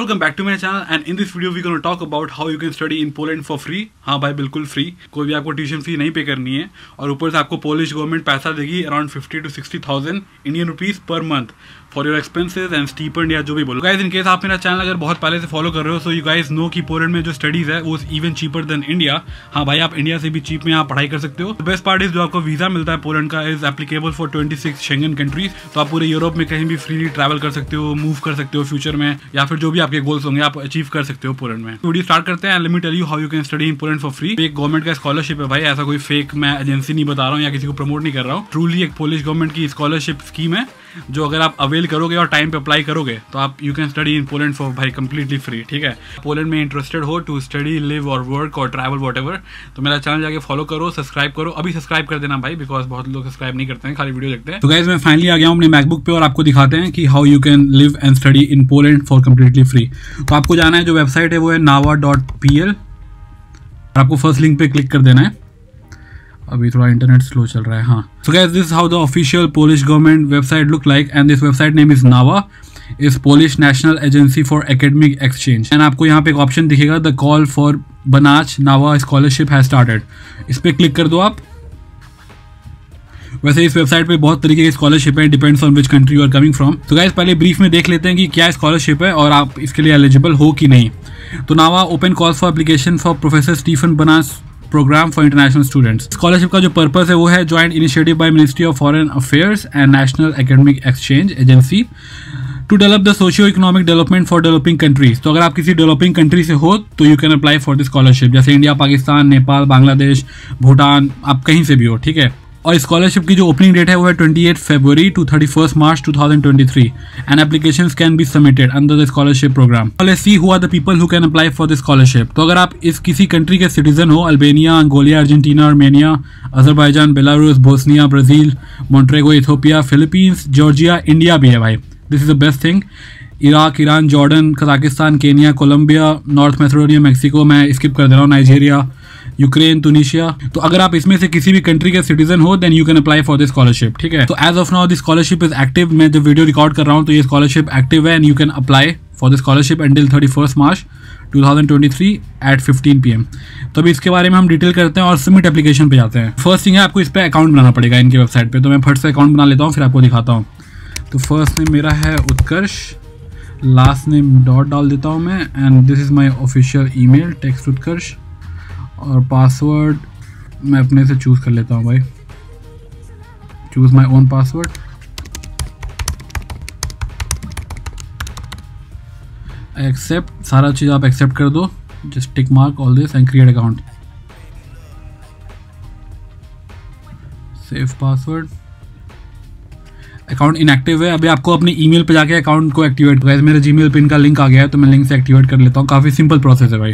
welcome back to my channel and in this video we're going to talk about how you can study in Poland for free। हाँ भाई बिल्कुल free, कोई भी आपको tuition fee नहीं पे करनी है और ऊपर से आपको पोलिश गवर्नमेंट पैसा देगी around 50 to 60,000 Indian rupees per month for your expenses and stipend या जो भी बोलो। गाइस इन केस आप मेरा चैनल अगर बहुत पहले से फॉलो कर रहे हो सो यू गाइस नो कि पोलैंड में जो स्टडीज है वो इवन चीपर देन इंडिया। हाँ भाई आप इंडिया से भी चीप में यहाँ पढ़ाई कर सकते हो। बेस्ट पार्ट इज जो आपको वीजा मिलता है पोलैंड का is applicable for 26 Schengen countries. तो आप पूरे यूरोप में कहीं भी फ्रीली ट्रैवल कर सकते हो, मूव कर सकते हो फ्यूचर में, या फिर जो भी आपके गोल्स होंगे आप अचीव कर सकते हो पोलैंड में। वीडियो स्टार्ट करते हैं। Let me tell you how you can study in Poland for free. एक गवर्नमेंट का स्कॉलरशिप है भाई, ऐसा कोई फेक मैं एजेंसी नहीं बता रहा हूँ या किसी को प्रमोट नहीं कर रहा हूँ। ट्रूली एक पोलिश गवर्नमेंट की स्कॉलरशिप स्कीम है जो अगर आप अवेल करोगे और टाइम पे अप्लाई करोगे तो आप you can study in Poland for भाई कम्प्लीटली फ्री। ठीक है, पोलैंड में इंटरेस्टेड हो टू स्टडी, लिव और वर्क और ट्रैवल व्हाटएवर, तो मेरा चैनल जाके फॉलो करो, सब्सक्राइब करो। अभी सब्सक्राइब कर देना भाई, बिकॉज बहुत लोग सब्सक्राइब नहीं करते हैं, खाली वीडियो देखते हैं। तो गाइस मैं फाइनली आ गया हूँ अपने मैकबुक पे और आपको दिखाते हैं कि how you can live and study in Poland for completely free. तो आपको जाना है, जो वेबसाइट है वो है nava.pl। आपको फर्स्ट लिंक पे क्लिक कर देना है। अभी थोड़ा इंटरनेट स्लो चल रहा है। हाँ, so guys this how the official Polish government website look like and this website name is नावा, is Polish National Agency for Academic Exchange. And आपको यहाँ पे एक ऑप्शन दिखेगा, द कॉल फॉर बनाच नावा स्कॉलरशिप हैज स्टार्टेड। इस पर click कर दो आप। वैसे इस वेबसाइट पे बहुत तरीके की स्कॉलरशिप है, depends on which country you are coming from. तो गाइस पहले ब्रीफ में देख लेते हैं कि क्या स्कॉलरशिप है और आप इसके लिए एलिजिबल हो कि नहीं। तो नावा open calls for application for professor Stefan Banach program for international students. Scholarship का जो पर्पस है वो है joint initiative by ministry of foreign affairs and national academic exchange agency to develop the socio economic development for developing countries. तो अगर आप किसी developing country से हो तो you can apply for this scholarship, जैसे इंडिया, पाकिस्तान, नेपाल, बांग्लादेश, भूटान, आप कहीं से भी हो। ठीक है, और स्कॉलरशिप की जो ओपनिंग डेट है वो है 28 February to 31 March 2023 and applications can be submitted under the scholarship program. Let's see who are the people who can apply for the scholarship. तो अगर आप इस किसी कंट्री के सिटीजन हो, Albania, Angola, Argentina, Armenia, Azerbaijan, Belarus, Bosnia, Brazil, Montenegro, Ethiopia, Philippines, Georgia, India भी है भाई, this is the best thing. Iraq, Iran, Jordan, Kazakhstan, Kenya, Colombia, North Macedonia, Mexico, मैं स्किप कर दे रहा हूँ, नाइजीरिया, यूक्रेन, तुनिशिया। तो अगर आप इसमें से किसी भी कंट्री के सिटीजन हो then you can apply for this scholarship. ठीक है, तो as of now this scholarship is active. मैं जब वीडियो रिकॉर्ड कर रहा हूँ तो ये स्कॉलरशिप एक्टिव है and you can apply for this scholarship until 31 March 2023 at 15 PM। तो अभी इसके बारे में हम डिटेल करते हैं और सबमिट एप्लीकेशन पे जाते हैं। फर्स्ट थिंग है आपको इस पर अकाउंट बनाना पड़ेगा इनकी वेबसाइट पे। तो मैं फर्स्ट से अकाउंट बना लेता हूँ फिर आपको दिखाता हूँ। तो फर्स्ट नेम मेरा है उत्कर्ष, लास्ट नेम डॉट डाल देता हूँ मैं and this is my official email text Utkarsh, और पासवर्ड मैं अपने से चूज़ कर लेता हूँ भाई, choose my own password. Accept, सारा चीज़ आप एक्सेप्ट कर दो, just tick mark all this and create account. Save password. Account inactive है, अभी आपको अपनी ईमेल पे जाके अकाउंट को एक्टिवेट करना है। मेरे जीमेल पे इनका लिंक आ गया है तो मैं लिंक से एक्टिवेट कर लेता हूँ। काफ़ी सिंपल प्रोसेस है भाई।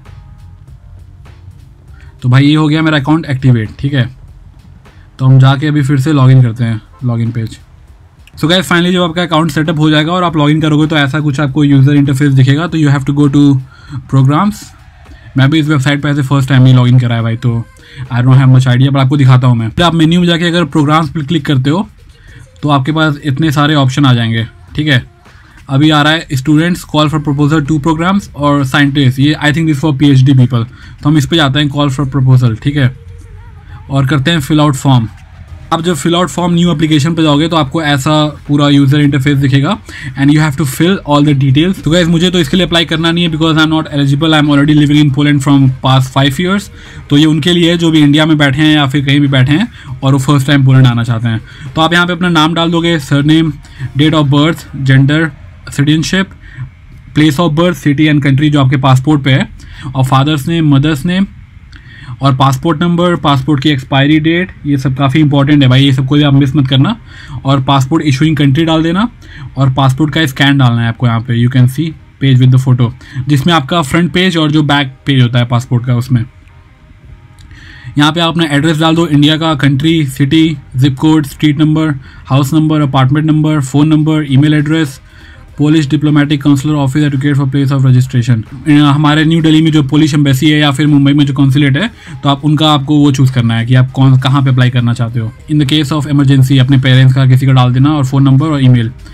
तो भाई ये हो गया मेरा अकाउंट एक्टिवेट। ठीक है, तो हम जाके अभी फिर से लॉगिन करते हैं, login page. So guys finally जब आपका अकाउंट सेटअप हो जाएगा और आप लॉगिन करोगे तो ऐसा कुछ आपको यूज़र इंटरफेस दिखेगा। तो you have to go to programs. मैं भी इस वेबसाइट पर ऐसे फर्स्ट टाइम ही लॉगिन करा है भाई, तो I don't have much idea, पर आपको दिखाता हूँ मैं। फिर आप मेन्यू में जाके अगर प्रोग्राम्स पर क्लिक करते हो तो आपके पास इतने सारे ऑप्शन आ जाएंगे। ठीक है, अभी आ रहा है students, call for proposal 2 programs और साइंटिस्ट, ये I think this for PhD people. तो हम इस पे जाते हैं, कॉल फॉर प्रपोजल। ठीक है, और करते हैं फिल आउट फॉर्म। आप जब fill out form new application पे जाओगे तो आपको ऐसा पूरा यूजर इंटरफेस दिखेगा and you have to fill all the details. तो गाइस मुझे तो इसके लिए अप्लाई करना नहीं है because I am not eligible, I am already living in Poland from past 5 years। तो ये उनके लिए है जो भी इंडिया में बैठे हैं या फिर कहीं भी बैठे हैं और वो फर्स्ट टाइम पोलैंड आना चाहते हैं। तो आप यहाँ पे अपना नाम डाल दोगे, surname, date of birth, gender, citizenship, place of birth, city and country जो आपके पासपोर्ट पे है, और फादर्स नेम, मदर्स नेम, और पासपोर्ट नंबर, पासपोर्ट की एक्सपायरी डेट, ये सब काफ़ी इंपॉर्टेंट है भाई, ये सब कोई आप मिस मत करना। और पासपोर्ट इशूइंग कंट्री डाल देना और पासपोर्ट का स्कैन डालना है आपको। यहाँ पे you can see page with the photo, जिसमें आपका फ्रंट पेज और जो बैक पेज होता है पासपोर्ट का उसमें। यहाँ पे आप अपना एड्रेस डाल दो, इंडिया का, country, city, zip code, street number, house number, apartment number, phone number, email address, Polish diplomatic counsellor office educate for place of registration. हमारे न्यू दिल्ली में जो पोलिश एम्बेसी है या फिर मुंबई में जो कॉन्सुलेट है तो आप उनका आपको वो चूज़ करना है कि आप कहाँ पे अप्लाई करना चाहते हो। In the case of emergency अपने पेरेंट्स का किसी का डाल देना और फ़ोन नंबर और ईमेल।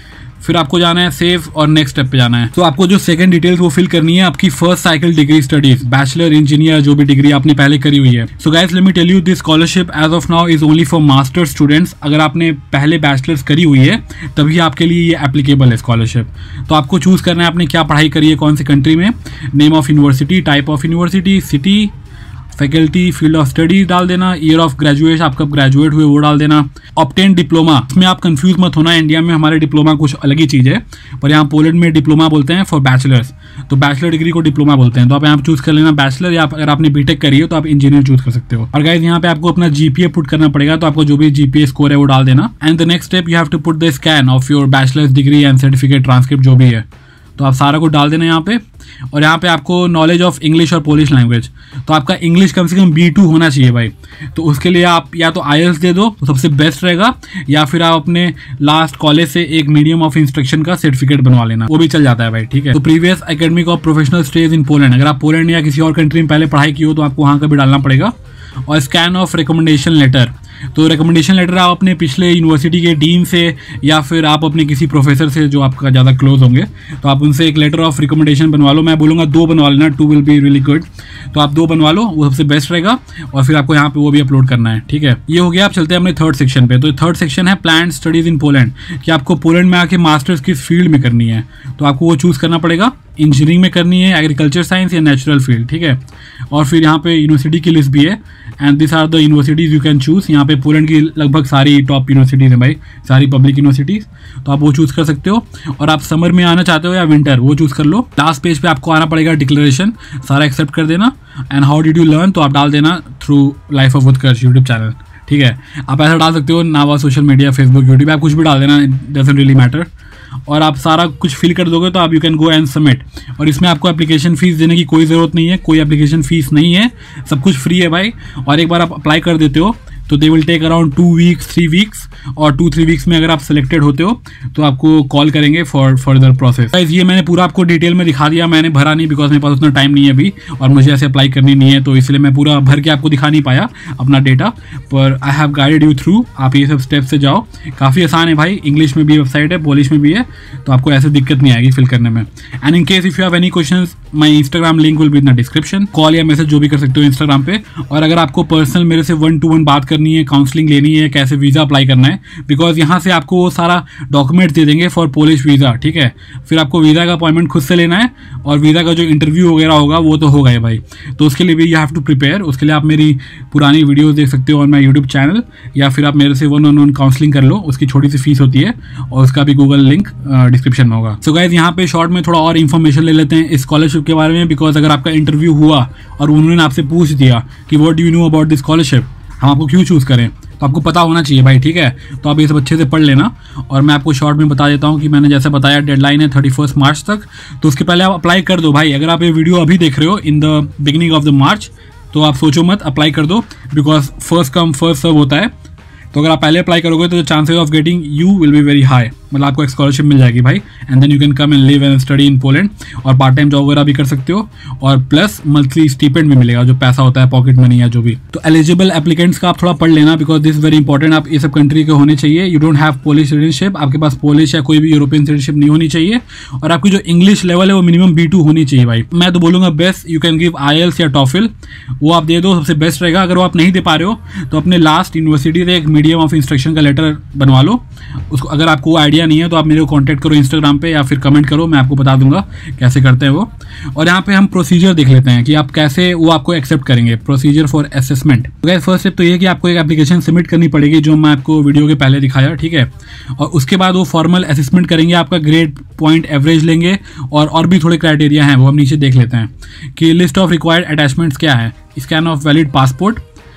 फिर आपको जाना है सेव और नेक्स्ट स्टेप पे जाना है। तो आपको जो सेकंड डिटेल्स वो फिल करनी है आपकी first cycle degree studies, bachelor, engineer, जो भी डिग्री आपने पहले करी हुई है। So guys let me tell you, this scholarship as of now is only for master students. अगर आपने पहले बैचलर्स करी हुई है तभी आपके लिए ये एप्लीकेबल है स्कॉलरशिप। तो आपको चूज करना है आपने क्या पढ़ाई करी है, कौन सी कंट्री में, name of university, type of university, city, faculty, field of studies डाल देना, ईयर ऑफ ग्रेजुएशन, आप कब ग्रेजुएट हुए वो डाल देना, ऑब्टेन डिप्लोमा। इसमें आप कंफ्यूज मत होना, इंडिया में हमारे डिप्लोमा कुछ अलग ही चीज़ है, पर यहाँ पोलैंड में डिप्लोमा बोलते हैं फॉर बैचलर्स। तो बैचलर डिग्री को डिप्लोमा बोलते हैं। तो आप यहाँ चूज कर लेना बैचलर, या अगर आपने बीटेक करी है तो आप इंजीनियर चूज कर सकते हो। और गाइस यहाँ पे आपको अपना जीपीए पुट करना पड़ेगा, तो आपको जो भी जीपीए स्कोर है वो डाल देना। And the next step you have to put the scan of your bachelors degree and certificate, transcript जो भी है, तो आप सारा कुछ डाल देना यहाँ पे। और यहाँ पे आपको नॉलेज ऑफ इंग्लिश और पोलिश लैंग्वेज, तो आपका इंग्लिश कम से कम B2 होना चाहिए भाई। तो उसके लिए आप या तो IELTS दे दो तो सबसे बेस्ट रहेगा, या फिर आप अपने लास्ट कॉलेज से एक मीडियम ऑफ इंस्ट्रक्शन का सर्टिफिकेट बनवा लेना, वो भी चल जाता है भाई, ठीक है। तो प्रीवियस एकेडमिक और प्रोफेशनल स्टेज इन पोलैंड, अगर आप पोलैंड या किसी और कंट्री में पहले पढ़ाई की हो तो आपको वहाँ का भी डालना पड़ेगा। और स्कैन ऑफ रिकमेंडेशन लेटर, तो रिकमेंडेशन लेटर आप अपने पिछले यूनिवर्सिटी के डीन से या फिर आप अपने किसी प्रोफेसर से जो आपका ज़्यादा क्लोज होंगे तो आप उनसे एक लेटर ऑफ रिकमेंडेशन बनवा लो। मैं बोलूँगा 2 बनवा लेना, 2 विल बी रियली गुड। तो आप 2 बनवा लो, वो सबसे बेस्ट रहेगा। और फिर आपको यहाँ पे वो भी अपलोड करना है, ठीक है। ये हो गया। आप चलते हैं अपने थर्ड सेक्शन पे। तो थर्ड सेक्शन है प्लान स्टडीज इन पोलैंड, कि आपको पोलैंड में आके मास्टर्स किस फील्ड में करनी है, तो आपको वो चूज़ करना पड़ेगा। इंजीनियरिंग में करनी है, एग्रीकल्चर साइंस या नेचुरल फील्ड, ठीक है। और फिर यहाँ पे यूनिवर्सिटी की लिस्ट भी है, and this are the universities you can choose. यहाँ पे पोलैंड की लगभग सारी टॉप यूनिवर्सिटीज़ हैं भाई, सारी पब्लिक यूनिवर्सिटीज़, तो आप वो चूज़ कर सकते हो। और आप समर में आना चाहते हो या विंटर, वो चूज़ कर लो। लास्ट पेज पे आपको आना पड़ेगा डिक्लेरेशन, सारा एक्सेप्ट कर देना। And how did you learn, तो आप डाल देना through life of Utkarsh YouTube channel, ठीक है। आप ऐसा डाल सकते हो, नावा सोशल मीडिया, फेसबुक, यूट्यूब, आप कुछ भी डाल देना, इट डजंट रियली मैटर। और आप सारा कुछ फिल कर दोगे तो आप you can go and submit. और इसमें आपको एप्लीकेशन फीस देने की कोई ज़रूरत नहीं है, कोई एप्लीकेशन फीस नहीं है, सब कुछ फ्री है भाई। और एक बार आप अप्लाई कर देते हो तो they will take around 2 weeks 3 weeks, और 2-3 वीक्स में अगर आप सिलेक्टेड होते हो तो आपको कॉल करेंगे फॉर फर्दर प्रोसेस। गाइस ये मैंने पूरा आपको डिटेल में दिखा दिया, मैंने भरा नहीं बिकॉज मेरे पास उतना टाइम नहीं है अभी, और मुझे ऐसे अप्लाई करनी नहीं है, तो इसलिए मैं पूरा भर के आपको दिखा नहीं पाया अपना डेटा, पर I have guided you through. आप ये सब स्टेप से जाओ, काफ़ी आसान है भाई। इंग्लिश में भी वेबसाइट है, पोलिश में भी है, तो आपको ऐसे दिक्कत नहीं आएगी फिल करने में। And in case if you have any question, my Instagram link will be in the description. Call या मैसेज जो भी कर सकते हो इंस्टाग्राम पे। और अगर आपको पर्सनल मेरे से 1-to-1 बात करनी है, काउंसलिंग लेनी है, कैसे वीज़ा अप्लाई करना है, बिकॉज यहाँ से आपको वो सारा डॉक्यूमेंट दे देंगे फॉर पोलिश वीज़ा, ठीक है। फिर आपको वीज़ा का अपॉइंटमेंट खुद से लेना है, और वीज़ा का जो इंटरव्यू वगैरह होगा वो तो होगा ही भाई। तो उसके लिए भी यू हैव टू प्रिपेयर। उसके लिए आप मेरी पुरानी वीडियोस देख सकते हो ऑन माई यूट्यूब चैनल, या फिर आप मेरे से 1-on-1 काउंसलिंग कर लो, उसकी छोटी सी फीस होती है, और उसका भी गूगल लिंक डिस्क्रिप्शन में होगा। सो गाइज यहाँ पे शॉर्ट में थोड़ा और इन्फॉर्मेशन ले लेते हैं इस स्कॉलरशिप के बारे में, बिकॉज अगर आपका इंटरव्यू हुआ और उन्होंने आपसे पूछ दिया कि what do you know about this scholarship, हम आपको क्यों चूज़ करें, तो आपको पता होना चाहिए भाई, ठीक है। तो आप ये सब अच्छे से पढ़ लेना। और मैं आपको शॉर्ट में बता देता हूँ कि मैंने जैसे बताया डेडलाइन है 31 मार्च तक, तो उसके पहले आप अप्लाई कर दो भाई। अगर आप ये वीडियो अभी देख रहे हो in the beginning of the March, तो आप सोचो मत, अप्लाई कर दो, because first come first serve होता है। तो अगर आप पहले अप्लाई करोगे तो chances of getting you will be very high, मतलब आपको एक स्कॉलरशिप मिल जाएगी भाई। And then you can come and live and study in Poland, और पार्ट टाइम जॉब वगैरह भी कर सकते हो, और प्लस मंथली स्टीपेंड भी मिलेगा, जो पैसा होता है पॉकेट मनी या जो भी। तो एलिजिबल एप्लीकेंट्स का आप थोड़ा पढ़ लेना, बिकॉज दिस वेरी इंपॉर्टेंट। आप ये सब कंट्री के होने चाहिए। You don't have Polish citizenship, आपके पास पोलिश या कोई भी यूरोपियन सिटीजनशिप नहीं होनी चाहिए, और आपकी जो इंग्लिश लेवल है वो मिनिमम B2 होनी चाहिए भाई। मैं तो बोलूँगा best you can give IELTS या TOEFL, वो आप दे दो, सबसे बेस्ट रहेगा। अगर वो आप नहीं दे पा रहे हो तो अपने लास्ट यूनिवर्सिटी से एक मीडियम ऑफ इंस्ट्रक्शन का लेटर बनवा लो। उसको अगर आपको आइडिया नहीं है तो आप मेरे को कांटेक्ट करो इंस्टाग्राम पे, या फिर कमेंट करो, मैं आपको बता दूंगा कैसे करते हैं वो। और यहाँ पे हम प्रोसीजर देख लेते हैं कि आप कैसे वो आपको एक्सेप्ट करेंगे। Procedure for assessment. First step तो ये कि आपको एक एप्लीकेशन सबमिट करनी पड़ेगी, जो मैं आपको वीडियो के पहले दिखाया, ठीक है। और उसके बाद वो फॉर्मल असेसमेंट करेंगे, आपका ग्रेड पॉइंट एवरेज लेंगे, और भी थोड़े क्राइटेरिया हैं वो हम नीचे देख लेते हैं कि लिस्ट ऑफ रिक्वायर्ड अटैचमेंट्स क्या है, स्कैन ऑफ वैलिड पासपोर्ट,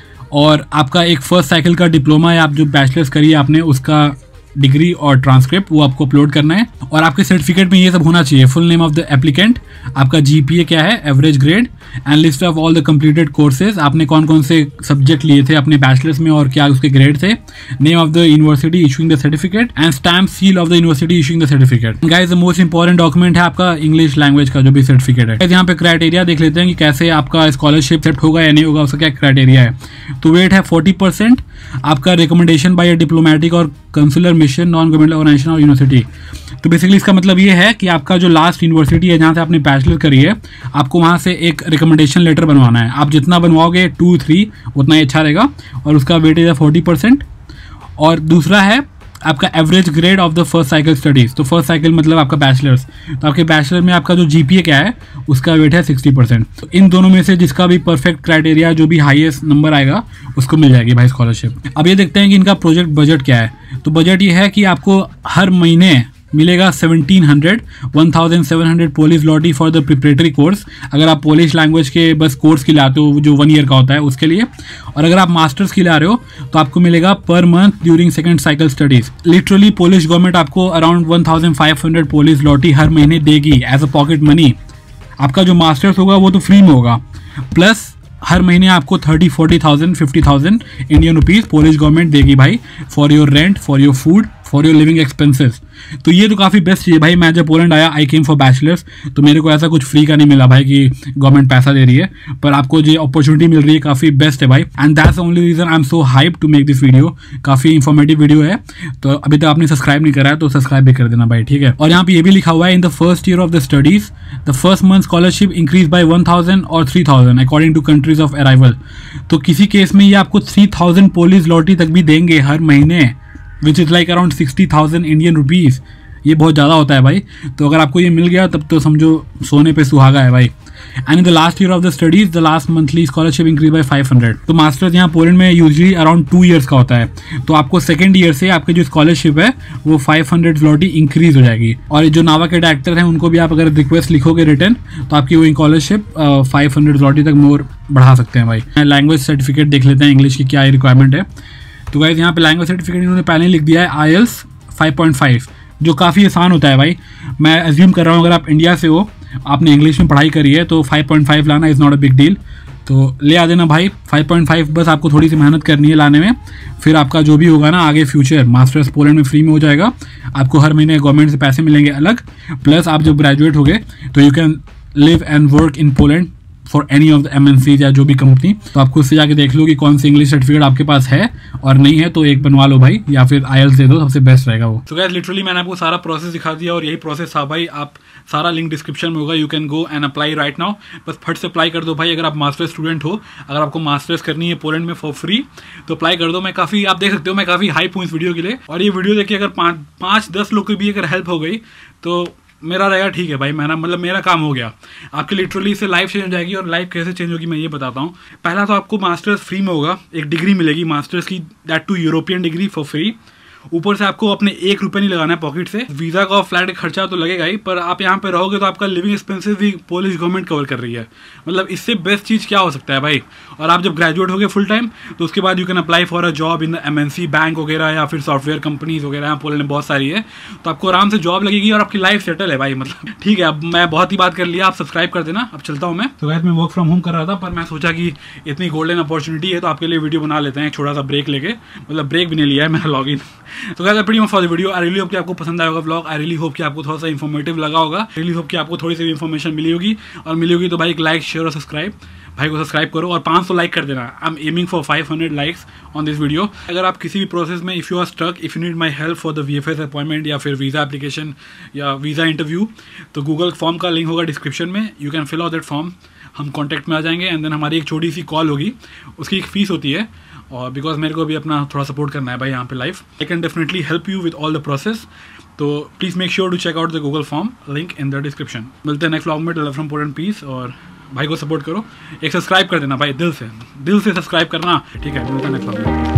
और आपका एक फर्स्ट साइकिल का डिप्लोमा या आप जो बैचलर्स करिए आपने उसका डिग्री और ट्रांसक्रिप्ट वो आपको अपलोड करना है। और आपके सर्टिफिकेट में ये सब होना चाहिए, full name of the applicant, आपका GPA क्या है, average grade, and list of all the completed courses, आपने कौन कौन से सब्जेक्ट लिए थे अपने बैचलर्स में और क्या उसके ग्रेड थे, name of the university issuing the certificate, and stamp seal of the university issuing the certificate. Guys the most important document है आपका इंग्लिश लैंग्वेज का जो भी सर्टिफिकेट है। यहाँ पे क्राइटेरिया देख लेते हैं कि कैसे आपका स्कॉलरशिप एक्सेप्ट होगा या नहीं होगा, उसका क्या क्राइटेरिया है। तो वेट है 40%, आपका रिकमेंडेशन बाय डिप्लोमेटिक और consular mission, non government organization और यूनिवर्सिटी। तो बेसिकली इसका मतलब ये है कि आपका जो लास्ट यूनिवर्सिटी है जहाँ से आपने बैचलर करी है, आपको वहाँ से एक रिकमेंडेशन लेटर बनवाना है। आप जितना बनवाओगे 2-3 उतना ही अच्छा रहेगा, और उसका वेटेज है 40%। और दूसरा है आपका average grade of the first cycle studies. तो फर्स्ट साइकिल मतलब आपका बैचलर्स, तो आपके बैचलर में आपका जो GPA क्या है उसका वेट है 60%। तो इन दोनों में से जिसका भी परफेक्ट क्राइटेरिया, जो भी हाईएस्ट नंबर आएगा उसको मिल जाएगी भाई स्कॉलरशिप। अब ये देखते हैं कि इनका प्रोजेक्ट बजट क्या है। तो बजट ये है कि आपको हर महीने मिलेगा 1700 Polish zloty for the preparatory course, अगर आप पोलिश लैंग्वेज के बस कोर्स के लिए आते हो जो 1 ईयर का होता है उसके लिए। और अगर आप मास्टर्स के लिए आ रहे हो तो आपको मिलेगा per month during second cycle studies. Literally Polish government आपको अराउंड 1500 पोलिश लॉटी हर महीने देगी एज अ पॉकेट मनी। आपका जो मास्टर्स होगा वो तो फ्री में होगा, प्लस हर महीने आपको 30-40,000 50,000 इंडियन रुपीज़ पोलिश गवर्नमेंट देगी भाई, for your rent, for your food, for your living expenses. तो ये तो काफ़ी बेस्ट चीज़ है भाई। मैं जब पोलैंड आया, आई केम फॉर बैचलर्स, तो मेरे को ऐसा कुछ फ्री का नहीं मिला भाई कि गवर्नमेंट पैसा दे रही है, पर आपको जो अपॉर्चुनिटी मिल रही है काफ़ी बेस्ट है भाई। And that's only reason I am so hype to make this video. काफ़ी इंफॉर्मेटिव वीडियो है, तो अभी तक आपने सब्सक्राइब नहीं करा है तो सब्सक्राइब भी कर देना भाई, ठीक है। और यहाँ पे ये भी लिखा हुआ है, in the first year of the studies the first month scholarship increase by 1000 और 3000 according to countries of arrival. तो किसी केस में ये आपको 3000 पोलिश लॉटी तक भी देंगे हर महीने, which is like around 60,000 Indian rupees. ये बहुत ज़्यादा होता है भाई। तो अगर आपको ये मिल गया तब तो समझो सोने पे सुहागा है भाई। And in the last year of the studies the last monthly scholarship increase by 500। तो मास्टर्स यहाँ पोलैंड में यूजुअली अराउंड 2 ईयर्स का होता है, तो आपको सेकंड ईयर से आपकी जो स्कॉलरशिप है वो 500 लॉटी इंक्रीज हो जाएगी। और जो नावा के डायरेक्टर हैं उनको भी आप अगर रिक्वेस्ट लिखोगे रिटर्न, तो आपकी वो स्कॉलरशिप 500 लॉटी तक मोर बढ़ा सकते हैं भाई। लैंग्वेज सर्टिफिकेट देख लेते हैं इंग्लिश की क्या रिक्वायरमेंट है। तो गाइस यहाँ पे लैंग्वेज सर्टिफिकेट इन्होंने पहले ही लिख दिया है IELTS 5.5, जो काफ़ी आसान होता है भाई। मैं एज्यूम कर रहा हूँ अगर आप इंडिया से हो, आपने इंग्लिश में पढ़ाई करी है, तो 5.5 लाना is not a big deal. तो ले आ देना भाई 5.5, बस आपको थोड़ी सी मेहनत करनी है लाने में। फिर आपका जो भी होगा ना आगे फ्यूचर, मास्टर्स पोलैंड में फ्री में हो जाएगा, आपको हर महीने गवर्नमेंट से पैसे मिलेंगे अलग, प्लस आप जब ग्रेजुएट हो गए तो you can live and work in Poland for any of the MNCs या जो भी कंपनी। तो आप खुद से जाके देख लो कि कौन सी इंग्लिश सर्टिफिकेट आपके पास है, और नहीं है तो एक बनवा लो भाई, या फिर IELTS दे दो, सबसे बेस्ट रहेगा वो। तो गाइस लिटरली मैंने आपको सारा प्रोसेस दिखा दिया, और यही प्रोसेस था भाई। आप सारा लिंक डिस्क्रिप्शन में होगा, you can go and apply right now. बस फट से अप्लाई कर दो भाई। अगर आप मास्टर्स स्टूडेंट हो, अगर आपको मास्टर्स करनी है पोलैंड में फॉर फ्री, तो अप्लाई कर दो। मैं काफ़ी, आप देख सकते हो मैं काफ़ी हाइप हूँ इस वीडियो के लिए, और ये वीडियो देखिए अगर 5-10 लोग की भी अगर हेल्प हो गई तो मेरा रहेगा ठीक है भाई, मेरा काम हो गया। आपकी लिटरली इससे लाइफ चेंज हो जाएगी। और लाइफ कैसे चेंज होगी मैं ये बताता हूँ। पहला तो आपको मास्टर्स फ्री में होगा, एक डिग्री मिलेगी मास्टर्स की, that to European degree for free. ऊपर से आपको अपने 1 रुपये नहीं लगाना है पॉकेट से। वीज़ा का और फ्लाइट का खर्चा तो लगेगा ही, पर आप यहाँ पे रहोगे तो आपका लिविंग एक्सपेंसेस भी पोलिश गवर्नमेंट कवर कर रही है। मतलब इससे बेस्ट चीज़ क्या हो सकता है भाई। और आप जब ग्रेजुएट होगे फुल टाइम, तो उसके बाद you can apply for a job in the MNC bank वगैरह, या फिर सॉफ्टवेयर कंपनीज वगैरह, यहाँ पोलैंड में बहुत सारी है। तो आपको आराम से जॉब लगेगी और आपकी लाइफ सेटल है भाई। मतलब ठीक है, अब मैं बहुत ही बात कर लिया, आप सब्सक्राइब कर देना। अब चलता हूँ मैं। तो गाइस मैं वर्क फ्रॉम होम कर रहा था, पर मैं सोचा कि इतनी गोल्डन अपॉर्चुनिटी है तो आपके लिए वीडियो बना लेते हैं, एक छोटा सा ब्रेक लेके। मतलब ब्रेक भी नहीं लिया है मेरा लॉगिन। तो guys pretty much for the video. I really hope कि आपको पसंद आएगा व्लॉग। आई रियली होप कि आपको थोड़ा सा इन्फॉर्मेटिव लगा होगा। आई रियली होप कि आपको थोड़ी सी इन्फॉर्मेशन मिली होगी, और मिली होगी तो भाई एक लाइक, शेयर और सब्सक्राइब। भाई को सब्सक्राइब करो और 500 लाइक कर देना। I am aiming for 500 likes on this video. अगर आप किसी भी प्रोसेस में if you are stuck, if you need my help for the VFS appointment या फिर वीज़ा एप्लीकेशन या वीज़ा इंटरव्यू, तो गूगल फॉर्म का लिंक होगा डिस्क्रिप्शन में, you can fill out that form. हम कॉन्टैक्ट में आ जाएंगे, एंड देन हमारी एक छोटी सी कॉल होगी, उसकी एक फ़ीस होती है। और बिकॉज मेरे को भी अपना थोड़ा सपोर्ट करना है भाई यहाँ पे life, I can definitely help you with all the process. तो please make sure to check out the Google form, link in the description. मिलते हैं नेक्स्ट व्लॉग में। Love from Poland, peace. और भाई को सपोर्ट करो, एक सब्सक्राइब कर देना भाई, दिल से सब्सक्राइब करना, ठीक है। मिलते हैं नेक्स्ट व्लॉग में।